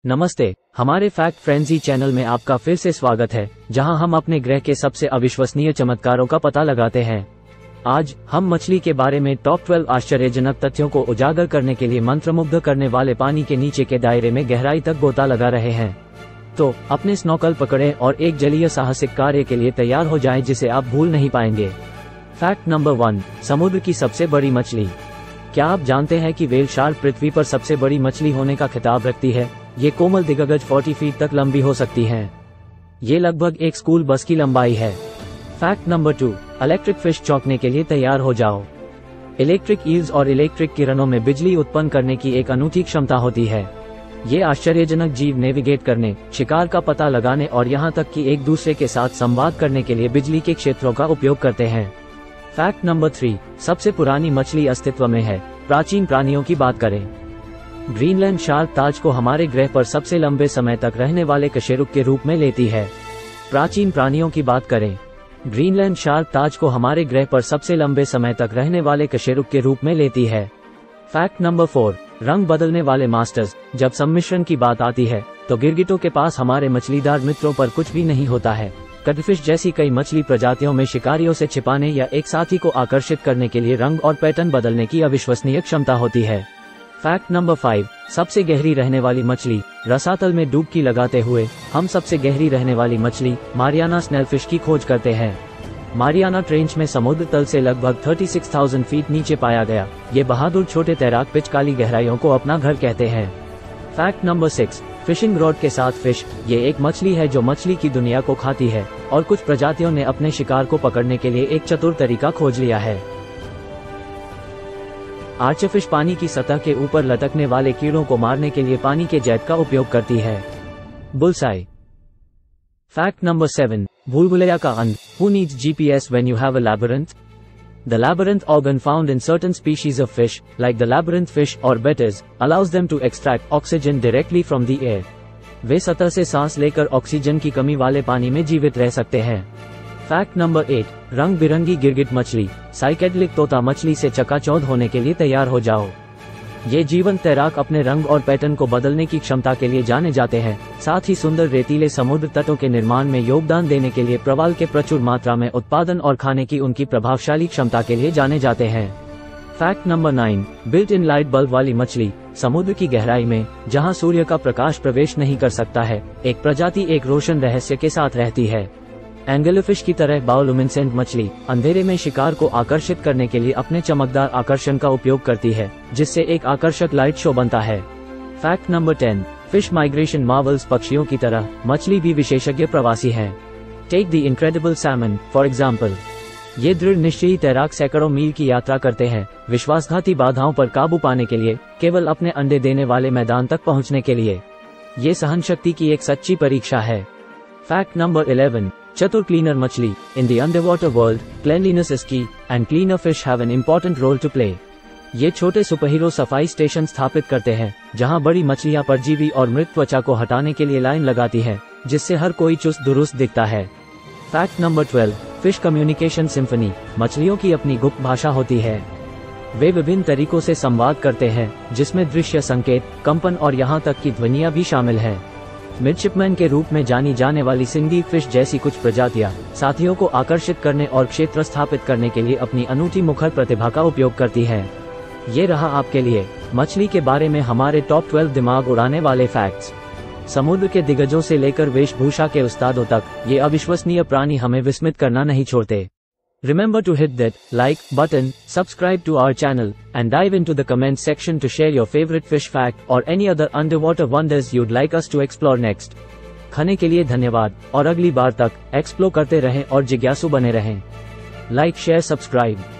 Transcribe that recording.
नमस्ते, हमारे fact frenzy channel में आपका फिर से स्वागत है, जहां हम अपने ग्रह के सबसे अविश्वसनीय चमत्कारों का पता लगाते हैं। आज हम मछली के बारे में टॉप 12 आश्चर्यजनक तथ्यों को उजागर करने के लिए मंत्रमुग्ध करने वाले पानी के नीचे के दायरे में गहराई तक गोता लगा रहे हैं। तो अपने स्नॉकल पकड़ें और एक जलीय साहसिक कार्य के लिए तैयार हो जाएं जिसे आप भूल नहीं पाएंगे। फैक्ट नंबर 1, समुद्र की सबसे बड़ी मछली। क्या आप जानते हैं कि व्हेल शार्क पृथ्वी पर सबसे बड़ी मछली होने का खिताब रखती है? ये कोमल दिग्गज 40 फीट तक लंबी हो सकती हैं। ये लगभग एक स्कूल बस की लंबाई है। फैक्ट नंबर 2, इलेक्ट्रिक फिश चौंकने के लिए तैयार हो जाओ। इलेक्ट्रिक ईल्स और इलेक्ट्रिक किरणों में बिजली उत्पन्न करने की एक अनूठी क्षमता होती है। ये आश्चर्यजनक जीव नेविगेट करने, शिकार का पता लगाने और यहाँ तक कि एक दूसरे के साथ संवाद करने के लिए बिजली के क्षेत्रों का उपयोग करते हैं। फैक्ट नंबर 3, सबसे पुरानी मछली अस्तित्व में है। प्राचीन प्राणियों की बात करें। ग्रीनलैंड शार्क ताज को हमारे ग्रह पर सबसे लंबे समय तक रहने वाले कशेरुक के रूप में लेती है। प्राचीन प्राणियों की बात करें। ग्रीनलैंड शार्क ताज को हमारे ग्रह पर सबसे लंबे समय तक रहने वाले कशेरुक के रूप में लेती है। फैक्ट नंबर 4, रंग बदलने वाले मास्टर्स। जब सम्मिश्रण की बात आती है तो गिरगिटों के पास हमारे मछलीदार मित्रों पर कुछ भी नहीं होता है। कटफिश जैसी कई मछली प्रजातियों में शिकारियों से छिपाने या एक साथी को आकर्षित करने के लिए रंग और पैटर्न बदलने की अविश्वसनीय क्षमता होती है। फैक्ट नंबर 5, सबसे गहरी रहने वाली मछली। रसातल में डुबकी लगाते हुए हम सबसे गहरी रहने वाली मछली मारियाना स्नेलफिश की खोज करते हैं। मारियाना ट्रेंच में समुद्र तल से लगभग 36,000 फीट नीचे पाया गया ये बहादुर छोटे तैराक पिचकाली गहराइयों को अपना घर कहते हैं। फैक्ट नंबर 6, फिशिंग रॉड के साथ फिश। ये एक मछली है जो मछली की दुनिया को खाती है और कुछ प्रजातियों ने अपने शिकार को पकड़ने के लिए एक चतुर तरीका खोज लिया है। आर्चरफिश पानी की सतह के ऊपर लटकने वाले कीड़ों को मारने के लिए पानी के जेट का उपयोग करती है। बुलसाई। फैक्ट नंबर 7, भूलभुलैया का अंत। Who needs GPS when you have a labyrinth? The labyrinth organ found in certain species of fish, like the labyrinth fish or betters, allows them to extract oxygen directly from the air. वे सतह से सांस लेकर oxygen की कमी वाले पानी में जीवित रह सकते हैं। फैक्ट नंबर 8, रंग बिरंगी गिरगिट मछली। साइकेडलिक तोता मछली से चकाचौंध होने के लिए तैयार हो जाओ। ये जीवंत तैराक अपने रंग और पैटर्न को बदलने की क्षमता के लिए जाने जाते हैं। साथ ही सुंदर रेतीले समुद्र तटों के निर्माण में योगदान देने के लिए प्रवाल के प्रचुर मात्रा में उत्पादन और खाने की उनकी प्रभावशाली क्षमता के लिए जाने जाते हैं। Fact number 9, built in light bulb वाली मछली। समुद्र की गहराई में जहां सूर्य का प्रकाश प्रवेश नहीं कर सकता है, एक प्रजाति एक रोशन रहस्य के साथ रहती है। एंगलफिश की तरह बायोलुमिनेसेंट मछली अंधेरे में शिकार को आकर्षित करने के लिए अपने चमकदार आकर्षण का उपयोग करती है, जिससे एक आकर्षक लाइट शो बनता है। Fact number 10, fish migration marvels. पक्षियों की तरह मछली भी विशेषज्ञ प्रवासी है। Take the incredible salmon for example. ये दृढ़ निश्चयी तैराक सैकड़ों मील की यात्रा करते हैं विश्वासघाती बाधाओं पर काबू पाने के लिए, केवल अपने अंडे देने वाले मैदान तक पहुंचने के लिए। ये सहनशक्ति की एक सच्ची परीक्षा है। फैक्ट नंबर 11, चतुर क्लीनर मछली। In the underwater world, cleanliness is key and cleaner fish have an important role to play. ये छोटे सुपरहीरो सफाई स्टेशन स्थापित करते हैं जहां बड़ी मछलियां परजीवी और मृत त्वचा को हटाने के लिए लाइन लगाती हैं, जिससे हर कोई चुस्त दुरुस्त दिखता है। Fact number 12, fish communication symphony. मछलियों की अपनी गुप्त भाषा होती है। वे विभिन्न तरीकों से संवाद करते हैं, जिसमें दृश्य संकेत, कंपन और यहाँ तक कि ध्वनियाँ भी शामिल हैं। मिडशिपमैन के रूप में जानी जाने वाली सिंडी फिश जैसी कुछ प्रजातियां साथियों को आकर्षित करने और क्षेत्र स्थापित करने के लिए अपनी अनूठी मुखर प्रतिभा का उपयोग करती हैं। ये रहा आपके लिए मछली के बारे में हमारे टॉप 12 दिमाग उड़ाने वाले फैक्ट्स। समुद्र के दिग्गजों से लेकर वेशभूषा के उस्तादों तक ये अविश्वसनीय प्राणी हमें विस्मित करना नहीं छोड़ते। Remember to hit that like button, subscribe to our channel, and dive into the comment section to share your favorite fish fact or any other underwater wonders you'd like us to explore next. खाने के लिए धन्यवाद और अगली बार तक explore करते रहें और जिज्ञासु बने रहें। Like, share, subscribe.